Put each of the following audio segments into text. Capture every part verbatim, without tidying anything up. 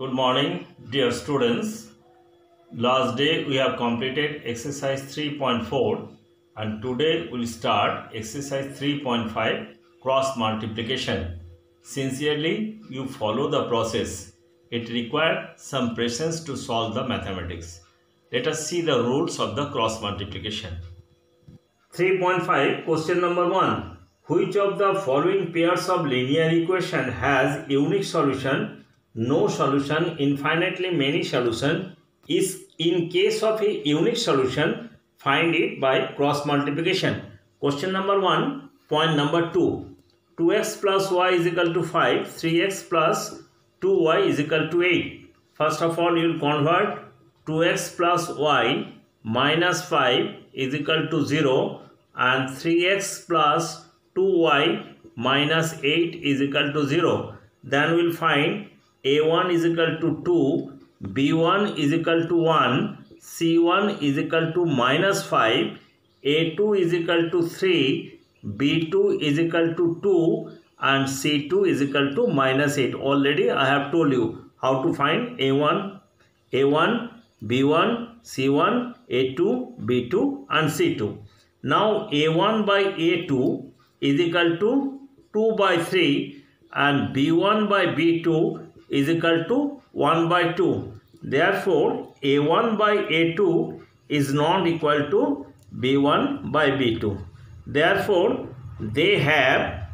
Good morning, dear students. Last day we have completed exercise three point four and today we will start exercise three point five, cross multiplication. Sincerely, you follow the process. It requires some patience to solve the mathematics. Let us see the rules of the cross multiplication. three point five, question number one. Which of the following pairs of linear equation has unique solution, no solution, infinitely many solution? Is in case of a unique solution, find it by cross multiplication. Question number one, point number two. two x plus y is equal to five, three x plus two y is equal to eight. First of all, you will convert two x plus y minus five is equal to zero and three x plus two y minus eight is equal to zero. Then we will find a one is equal to two, b one is equal to one, c one is equal to minus five, a two is equal to three, b two is equal to two and c two is equal to minus eight. Already I have told you how to find a one, a one, b one, c one, a two, b two and c two. Now a one by a two is equal to two by three and b one by b two is equal to one by two. Therefore, a one by a two is not equal to b one by b two. Therefore, they have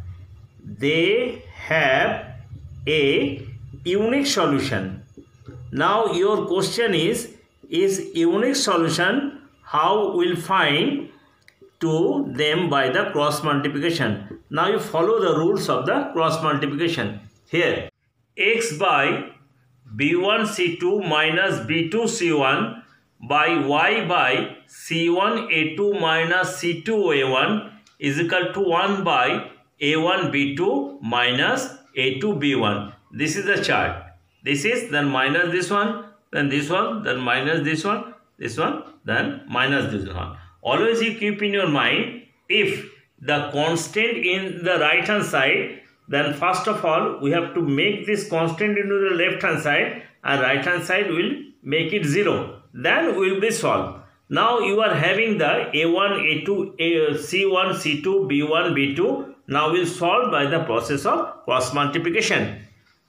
they have a unique solution. Now your question is, is unique solution how we'll find to them by the cross multiplication. Now you follow the rules of the cross multiplication. Here, x by b one c two minus b two c one by y by c one a two minus c two a one is equal to one by a one b two minus a two b one. This is the chart. This is then minus this one, then this one, then minus this one, this one, then minus this one. Always you keep in your mind, if the constant in the right hand side, then first of all we have to make this constant into the left hand side and right hand side will make it zero. Then we will be solved. Now you are having the a one, a two, a, c one, c two, b one, b two. Now we will solve by the process of cross multiplication.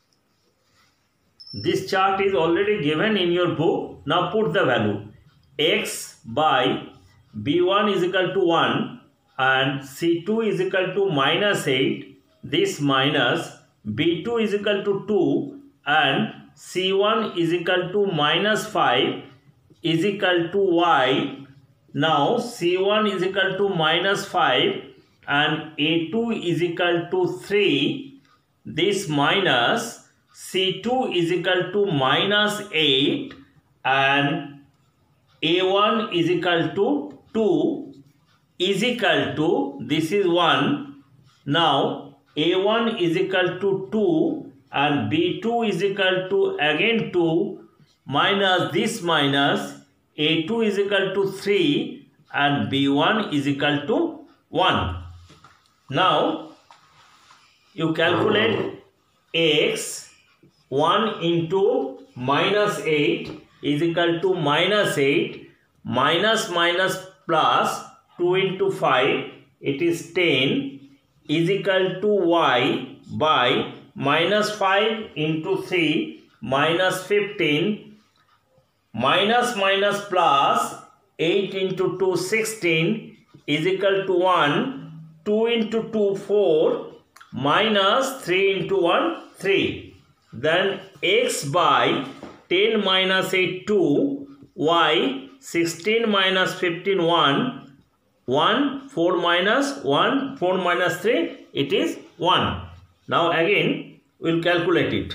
This chart is already given in your book. Now put the value. X by b one is equal to one and c two is equal to minus eight, this minus b two is equal to two and c one is equal to minus five is equal to y. Now c one is equal to minus five and a two is equal to three, this minus c two is equal to minus eight and a one is equal to two is equal to, this is one. Now a one is equal to two and b two is equal to again two minus this minus a two is equal to three and b one is equal to one. Now you calculate x, one into minus eight is equal to minus eight, minus minus plus two into five, it is ten, is equal to y by minus five into three minus fifteen, minus minus plus eight into two, sixteen is equal to one, two into two, four, minus three into one, three. Then x by ten minus eight, two, y sixteen minus fifteen, one, one, four minus one, four minus three, it is one. Now again we will calculate it.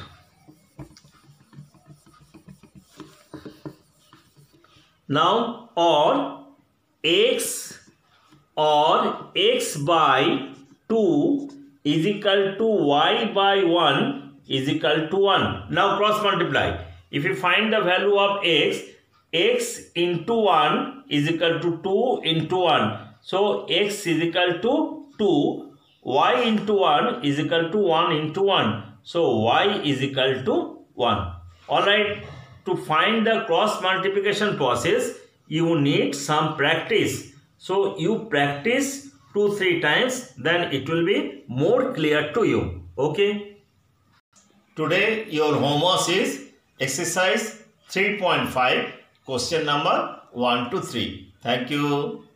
Now or x or x by two is equal to y by one is equal to one. Now cross multiply. If you find the value of x, x into one is equal to two into one. So x is equal to two, y into one is equal to one into one. So y is equal to one. Alright, to find the cross multiplication process, you need some practice. So you practice two, three times, then it will be more clear to you. Okay. Today your homework is exercise three point five, question number one to three. Thank you.